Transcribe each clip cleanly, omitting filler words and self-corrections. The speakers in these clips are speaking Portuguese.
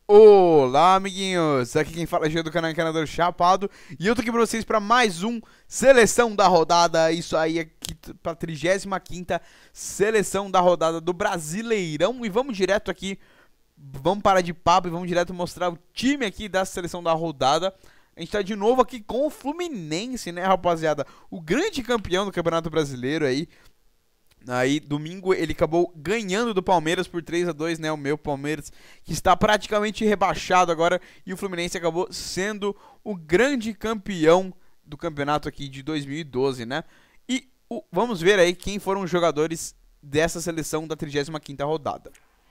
Olá, amiguinhos! Aqui quem fala é o do canal Encanador Chapado e eu tô aqui pra vocês pra mais um Seleção da Rodada. Isso aí aqui pra 35ª Seleção da Rodada do Brasileirão. E vamos direto aqui, vamos parar de papo e vamos direto mostrar o time aqui da Seleção da Rodada. A gente tá de novo aqui com o Fluminense, né, rapaziada? O grande campeão do Campeonato Brasileiro aí. Aí, domingo, ele acabou ganhando do Palmeiras por 3-2, né? O meu Palmeiras, que está praticamente rebaixado agora. E o Fluminense acabou sendo o grande campeão do campeonato aqui de 2012, né? E vamos ver aí quem foram os jogadores dessa seleção da 35ª rodada.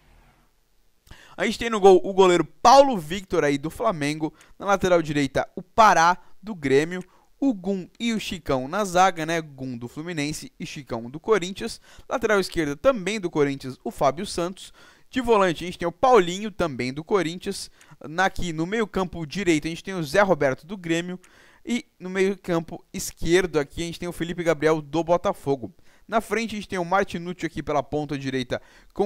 A gente tem no gol o goleiro Paulo Victor aí do Flamengo. Na lateral direita, o Pará do Grêmio. O Gum e o Chicão na zaga, né? Gum do Fluminense e Chicão do Corinthians. Lateral esquerda também do Corinthians, o Fábio Santos. De volante a gente tem o Paulinho, também do Corinthians. Aqui no meio campo direito a gente tem o Zé Roberto do Grêmio. E no meio campo esquerdo aqui a gente tem o Felipe Gabriel do Botafogo. Na frente a gente tem o Martinútil aqui pela ponta direita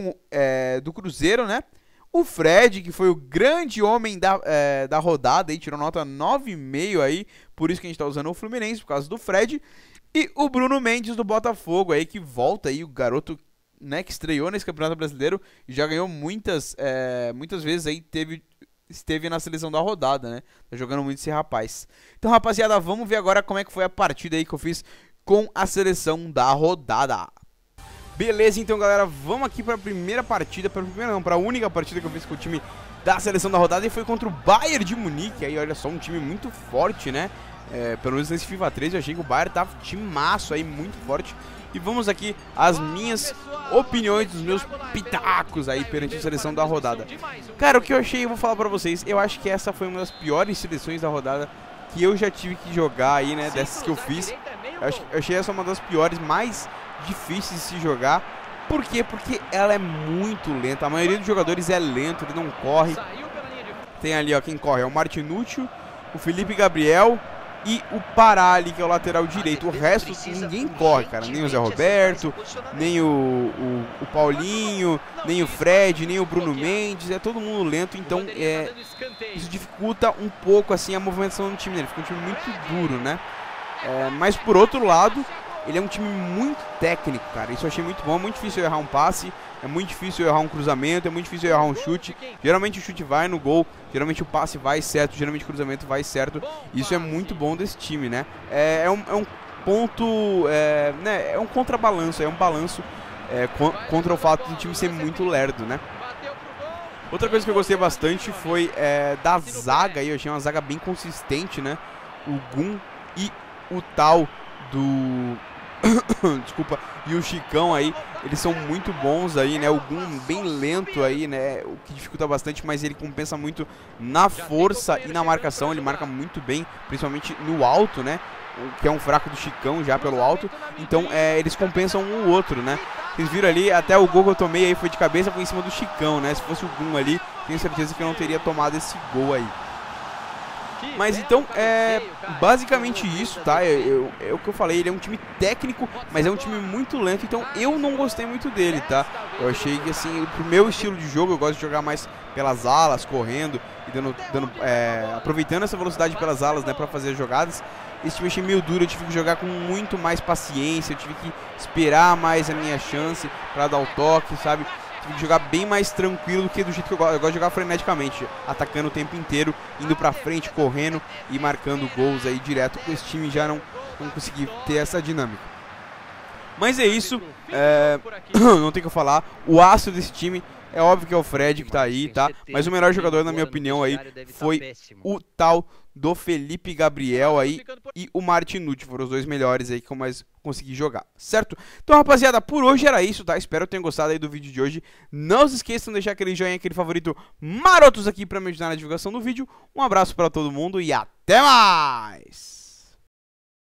do Cruzeiro, né? O Fred, que foi o grande homem da rodada, aí, tirou nota 9,5 aí, por isso que a gente tá usando o Fluminense, por causa do Fred. E o Bruno Mendes do Botafogo aí, que volta aí, o garoto, né, que estreou nesse Campeonato Brasileiro e já ganhou muitas vezes aí, esteve na seleção da rodada, né, tá jogando muito esse rapaz. Então, rapaziada, vamos ver agora como é que foi a partida aí que eu fiz com a seleção da rodada. Beleza, então, galera, vamos aqui para a primeira partida, para a única partida que eu fiz com o time da seleção da rodada, e foi contra o Bayern de Munique. Aí, olha só, um time muito forte, né? Pelo menos nesse FIFA 13 eu achei que o Bayern tava timaço aí, muito forte. E vamos aqui as minhas opiniões, dos meus pitacos aí perante a seleção da rodada. Cara, o que eu achei, eu vou falar pra vocês, eu acho que essa foi uma das piores seleções da rodada que eu já tive que jogar aí, né, dessas que eu fiz. Eu achei essa uma das piores, mais difíceis de se jogar. Por quê? Porque ela é muito lenta. A maioria dos jogadores é lento, ele não corre. Tem ali, ó, quem corre é o Martinútil, o Felipe Gabriel e o Pará ali, que é o lateral direito. O resto, ninguém corre, cara. Nem o Zé Roberto, nem o Paulinho, nem o Fred, nem o Bruno Mendes. É todo mundo lento, então isso dificulta um pouco assim a movimentação do time dele. Fica um time muito duro, né? Mas por outro lado, ele é um time muito técnico, cara. Isso eu achei muito bom. É muito difícil eu errar um passe, é muito difícil eu errar um cruzamento, é muito difícil eu errar um chute. Geralmente o chute vai no gol, geralmente o passe vai certo, geralmente o cruzamento vai certo. Isso é muito bom desse time, né? É um ponto, né? É um contrabalanço, é um balanço contra o fato do time ser muito lerdo, né? Outra coisa que eu gostei bastante foi da zaga aí. Eu achei uma zaga bem consistente, né? O Gum e o tal do desculpa, e o Chicão aí, eles são muito bons aí, né? O Gum bem lento aí, né? O que dificulta bastante, mas ele compensa muito na força e na marcação. Ele marca muito bem, principalmente no alto, né? O que é um fraco do Chicão já pelo alto. Então eles compensam um o outro, né? Vocês viram ali, até o gol que eu tomei aí foi de cabeça, foi em cima do Chicão, né? Se fosse o Gum ali, tenho certeza que eu não teria tomado esse gol aí. Mas então, basicamente isso, tá? É o que eu falei, ele é um time técnico, mas é um time muito lento, então eu não gostei muito dele, tá? Eu achei que, assim, pro meu estilo de jogo, eu gosto de jogar mais pelas alas, correndo e aproveitando essa velocidade pelas alas, né, pra fazer as jogadas. Esse time eu achei meio duro, eu tive que jogar com muito mais paciência, eu tive que esperar mais a minha chance pra dar o toque, sabe? De jogar bem mais tranquilo do que do jeito que eu gosto. Eu gosto de jogar freneticamente, atacando o tempo inteiro, indo pra frente, correndo e marcando gols aí direto. Com esse time já não consegui ter essa dinâmica. Mas é isso, não tem o que eu falar. O aço desse time é óbvio que é o Fred que tá aí, tá? Mas o melhor jogador, na minha opinião, aí foi o tal do Felipe Gabriel aí e o Martinútil. Foram os dois melhores aí que eu mais consegui jogar, certo? Então, rapaziada, por hoje era isso, tá? Espero que tenham gostado aí do vídeo de hoje. Não se esqueçam de deixar aquele joinha, aquele favorito marotos aqui pra me ajudar na divulgação do vídeo. Um abraço pra todo mundo e até mais!